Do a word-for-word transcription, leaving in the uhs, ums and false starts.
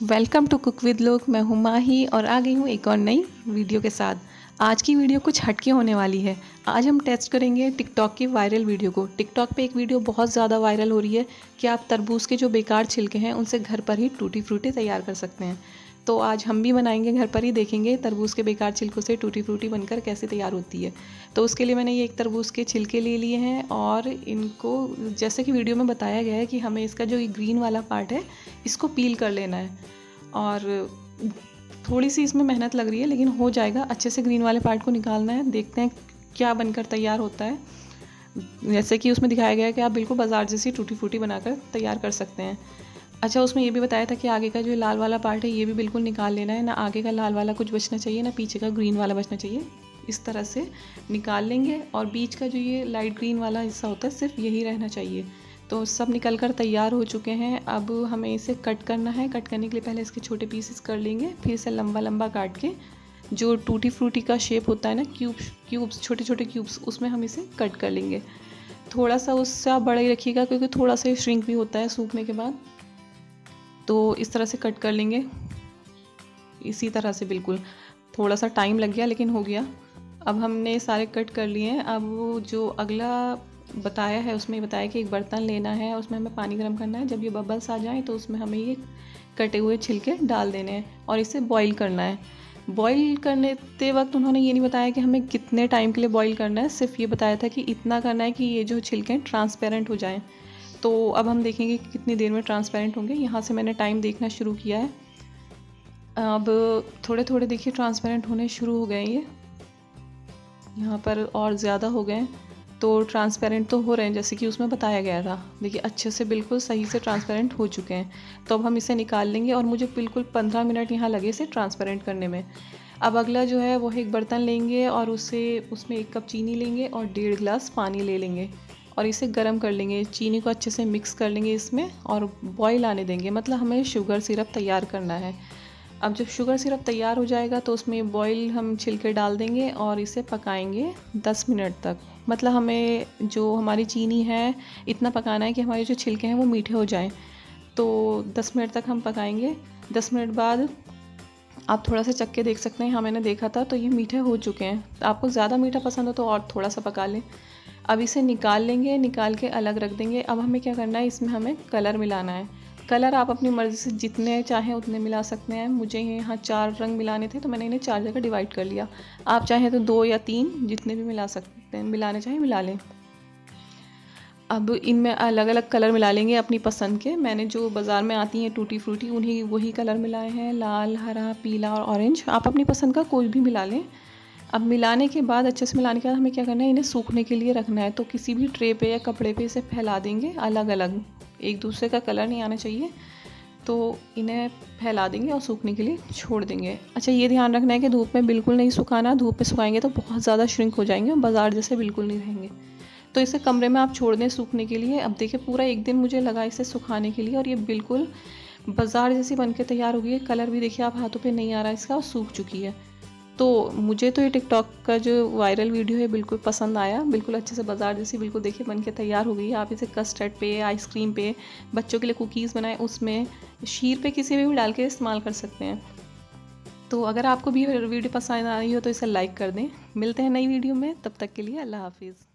Welcome to cook with लोग। मैं हूँ माही और आ गई हूँ एक और नई वीडियो के साथ। आज की वीडियो कुछ हटके होने वाली है। आज हम टेस्ट करेंगे टिकटॉक की वायरल वीडियो को। टिकटॉक पे एक वीडियो बहुत ज़्यादा वायरल हो रही है कि आप तरबूज के जो बेकार छिलके हैं उनसे घर पर ही टूटी फ्रूटी तैयार कर सकते हैं। तो आज हम भी बनाएंगे, घर पर ही देखेंगे तरबूज के बेकार छिलकों से टूटी फ्रूटी बनकर कैसे तैयार होती है। तो उसके लिए मैंने ये एक तरबूज के छिलके ले लिए हैं और इनको, जैसे कि वीडियो में बताया गया है कि हमें इसका जो ये ग्रीन वाला पार्ट है इसको पील कर लेना है। और थोड़ी सी इसमें मेहनत लग रही है लेकिन हो जाएगा। अच्छे से ग्रीन वाले पार्ट को निकालना है। देखते हैं क्या बनकर तैयार होता है। जैसे कि उसमें दिखाया गया है कि आप बिल्कुल बाजार जैसी टूटी फ्रूटी बनाकर तैयार कर सकते हैं। अच्छा, उसमें ये भी बताया था कि आगे का जो लाल वाला पार्ट है ये भी बिल्कुल निकाल लेना है। ना आगे का लाल वाला कुछ बचना चाहिए, ना पीछे का ग्रीन वाला बचना चाहिए। इस तरह से निकाल लेंगे और बीच का जो ये लाइट ग्रीन वाला हिस्सा होता है सिर्फ यही रहना चाहिए। तो सब निकल कर तैयार हो चुके हैं। अब हमें इसे कट करना है। कट करने के लिए पहले इसके छोटे पीसेस कर लेंगे, फिर इसे लंबा लंबा काट के जो टूटी फ्रूटी का शेप होता है ना, क्यूब्स क्यूब्स छोटे छोटे क्यूब्स, उसमें हम इसे कट कर लेंगे। थोड़ा सा उससे आप बड़ा ही रखिएगा क्योंकि थोड़ा सा श्रिंक भी होता है सूखने के बाद। तो इस तरह से कट कर लेंगे, इसी तरह से। बिल्कुल थोड़ा सा टाइम लग गया लेकिन हो गया। अब हमने सारे कट कर लिए हैं। अब जो अगला बताया है उसमें बताया कि एक बर्तन लेना है, उसमें हमें पानी गर्म करना है। जब ये बबल्स आ जाएं तो उसमें हमें ये कटे हुए छिलके डाल देने हैं और इसे बॉईल करना है। बॉईल करने वक्त उन्होंने ये नहीं बताया कि हमें कितने टाइम के लिए बॉईल करना है, सिर्फ ये बताया था कि इतना करना है कि ये जो छिलके हैं ट्रांसपेरेंट हो जाएं। तो अब हम देखेंगे कि कितनी देर में ट्रांसपेरेंट होंगे। यहाँ से मैंने टाइम देखना शुरू किया है। अब थोड़े थोड़े देखिए ट्रांसपेरेंट होने शुरू हो गए। ये यहाँ पर और ज़्यादा हो गए, तो ट्रांसपेरेंट तो हो रहे हैं जैसे कि उसमें बताया गया था। देखिए अच्छे से बिल्कुल सही से ट्रांसपेरेंट हो चुके हैं। तो अब हम इसे निकाल लेंगे और मुझे बिल्कुल पंद्रह मिनट यहाँ लगे इसे ट्रांसपेरेंट करने में। अब अगला जो है वो एक बर्तन लेंगे और उसे उसमें एक कप चीनी लेंगे और डेढ़ गिलास पानी ले लेंगे और इसे गर्म कर लेंगे। चीनी को अच्छे से मिक्स कर लेंगे इसमें और बॉईल आने देंगे, मतलब हमें शुगर सिरप तैयार करना है। अब जब शुगर सिरप तैयार हो जाएगा तो उसमें बॉईल हम छिलके डाल देंगे और इसे पकाएंगे दस मिनट तक। मतलब हमें जो हमारी चीनी है इतना पकाना है कि हमारे जो छिलके हैं वो मीठे हो जाएं। तो दस मिनट तक हम पकाएंगे। दस मिनट बाद आप थोड़ा सा चख के देख सकते हैं। हाँ, मैंने देखा था तो ये मीठे हो चुके हैं। आपको ज़्यादा मीठा पसंद हो तो और थोड़ा सा पका लें। अब इसे निकाल लेंगे, निकाल के अलग रख देंगे। अब हमें क्या करना है, इसमें हमें कलर मिलाना है। कलर आप अपनी मर्ज़ी से जितने चाहें उतने मिला सकते हैं। मुझे यहाँ चार रंग मिलाने थे तो मैंने इन्हें चार जगह डिवाइड कर लिया। आप चाहें तो दो या तीन, जितने भी मिला सकते हैं, मिलाने चाहें मिला लें। अब इनमें अलग अलग कलर मिला लेंगे अपनी पसंद के। मैंने जो बाज़ार में आती हैं टूटी फ्रूटी उन्हीं वही कलर मिलाए हैं, लाल, हरा, पीला और ऑरेंज। आप अपनी पसंद का कोई भी मिला लें। अब मिलाने के बाद, अच्छे से मिलाने के बाद हमें क्या करना है, इन्हें सूखने के लिए रखना है। तो किसी भी ट्रे पे या कपड़े पे इसे फैला देंगे अलग अलग, एक दूसरे का कलर नहीं आना चाहिए। तो इन्हें फैला देंगे और सूखने के लिए छोड़ देंगे। अच्छा, ये ध्यान रखना है कि धूप में बिल्कुल नहीं सुखाना। धूप पे सुखाएंगे तो बहुत ज़्यादा श्रिंक हो जाएंगे और बाजार जैसे बिल्कुल नहीं रहेंगे। तो इसे कमरे में आप छोड़ दें सूखने के लिए। अब देखिए पूरा एक दिन मुझे लगा इसे सुखाने के लिए और ये बिल्कुल बाजार जैसी बन के तैयार हो गई है। कलर भी देखिए आप हाथों पे नहीं आ रहा है इसका और सूख चुकी है। तो मुझे तो ये टिकटॉक का जो वायरल वीडियो है बिल्कुल पसंद आया। बिल्कुल अच्छे से बाजार जैसी बिल्कुल देखिए बन के तैयार हो गई है। आप इसे कस्टर्ड पे, आइसक्रीम पे, बच्चों के लिए कुकीज़ बनाएं, उसमें शीर पे, किसी में भी डाल के इस्तेमाल कर सकते हैं। तो अगर आपको भी वीडियो पसंद आई हो तो इसे लाइक कर दें। मिलते हैं नई वीडियो में, तब तक के लिए अल्लाह हाफिज़।